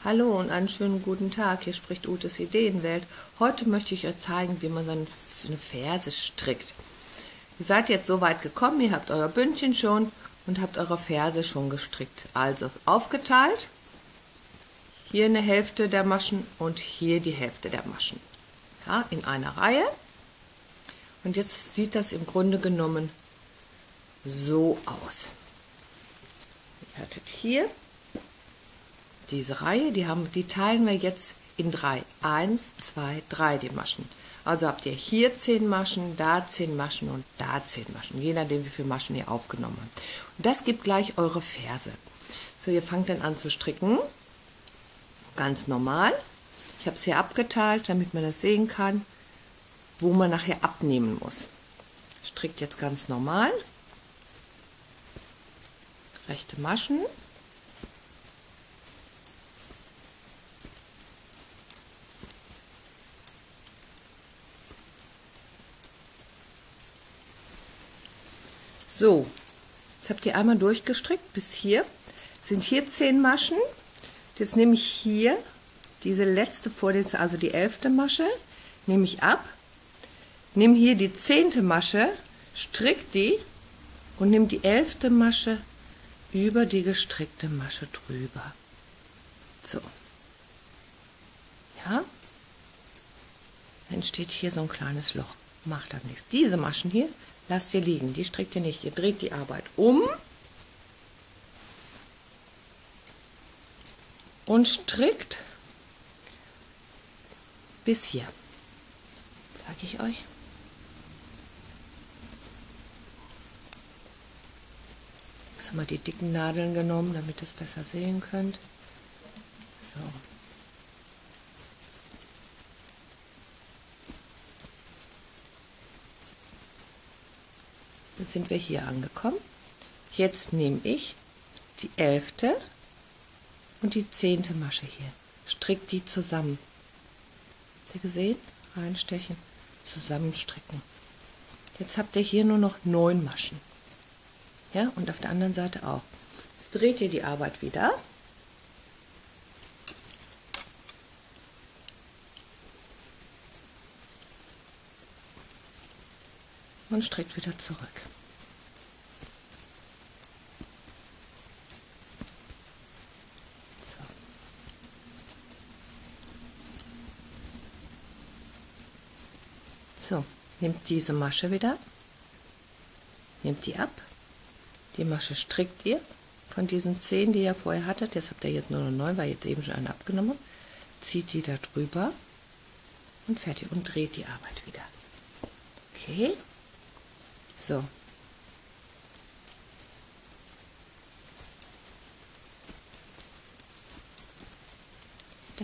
Hallo und einen schönen guten Tag, hier spricht Utes Ideenwelt. Heute möchte ich euch zeigen, wie man so eine Ferse strickt. Ihr seid jetzt so weit gekommen, ihr habt euer Bündchen schon und habt eure Ferse schon gestrickt. Also aufgeteilt, hier eine Hälfte der Maschen und hier die Hälfte der Maschen. Ja, in einer Reihe. Und jetzt sieht das im Grunde genommen so aus. Ihr hattet hier diese Reihe, die teilen wir jetzt in 3. 1, 2, 3 die Maschen. Also habt ihr hier 10 Maschen, da 10 Maschen und da 10 Maschen, je nachdem wie viele Maschen ihr aufgenommen habt. Und das gibt gleich eure Ferse. So, ihr fangt dann an zu stricken, ganz normal. Ich habe es hier abgeteilt, damit man das sehen kann, wo man nachher abnehmen muss. Strickt jetzt ganz normal, rechte Maschen. So, jetzt habt ihr einmal durchgestrickt bis hier. Sind hier 10 Maschen. Jetzt nehme ich hier diese letzte Vorletzte, also die 11. Masche, nehme ich ab. Nehme hier die 10. Masche, stricke die und nehme die 11. Masche über die gestrickte Masche drüber. So. Ja. Dann entsteht hier so ein kleines Loch. Macht dann nichts. Diese Maschen hier lasst ihr liegen, die strickt ihr nicht. Ihr dreht die Arbeit um und strickt bis hier. Sage ich euch. Jetzt haben wir die dicken Nadeln genommen, damit ihr es besser sehen könnt. So. Jetzt sind wir hier angekommen. Jetzt nehme ich die 11. und die 10. Masche hier. Stricke die zusammen. Habt ihr gesehen? Reinstechen, zusammenstricken. Jetzt habt ihr hier nur noch 9 Maschen. Ja, und auf der anderen Seite auch. Jetzt dreht ihr die Arbeit wieder. Und strickt wieder zurück. So, nehmt diese Masche wieder, nehmt die ab, die Masche strickt ihr von diesen 10, die ihr vorher hattet, jetzt habt ihr jetzt nur noch 9, weil jetzt eben schon eine abgenommen, zieht die da drüber und fertig und dreht die Arbeit wieder. Okay. So. Da.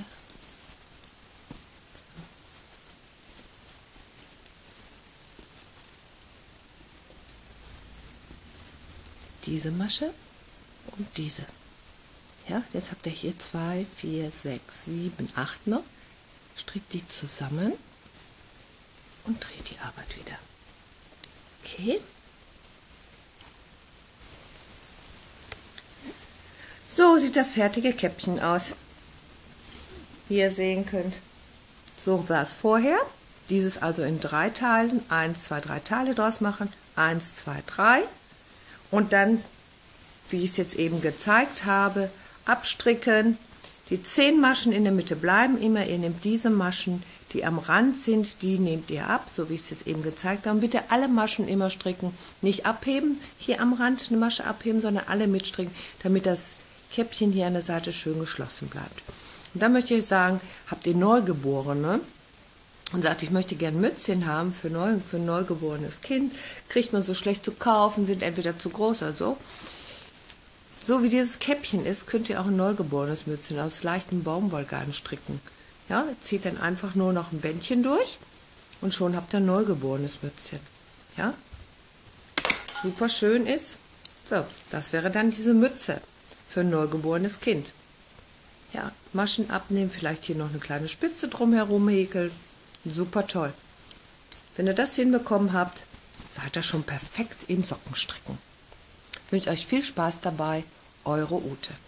Diese Masche und diese. Ja, jetzt habt ihr hier 2, 4, 6, 7, 8 noch. Strickt die zusammen und dreht die Arbeit wieder. Okay. So sieht das fertige Käppchen aus. Wie ihr sehen könnt. So sah es vorher. Dieses also in 3 Teilen. 1, 2, 3 Teile draus machen. 1, 2, 3. Und dann, wie ich es jetzt eben gezeigt habe, abstricken. Die 10 Maschen in der Mitte bleiben immer. Ihr nehmt diese Maschen, die am Rand sind, die nehmt ihr ab, so wie ich es jetzt eben gezeigt habe. Und bitte alle Maschen immer stricken, nicht abheben, hier am Rand eine Masche abheben, sondern alle mitstricken, damit das Käppchen hier an der Seite schön geschlossen bleibt. Und dann möchte ich euch sagen, habt ihr Neugeborene und sagt, ich möchte gerne Mützchen haben für ein neugeborenes Kind, kriegt man so schlecht zu kaufen, sind entweder zu groß oder so. So wie dieses Käppchen ist, könnt ihr auch ein neugeborenes Mützchen aus leichtem Baumwollgarn stricken. Ja, zieht dann einfach nur noch ein Bändchen durch und schon habt ihr ein neugeborenes Mützchen. Ja, super schön ist. So, das wäre dann diese Mütze für ein neugeborenes Kind. Ja, Maschen abnehmen, vielleicht hier noch eine kleine Spitze drumherum häkeln. Super toll. Wenn ihr das hinbekommen habt, seid ihr schon perfekt im Sockenstricken. Ich wünsche euch viel Spaß dabei. Eure Ute.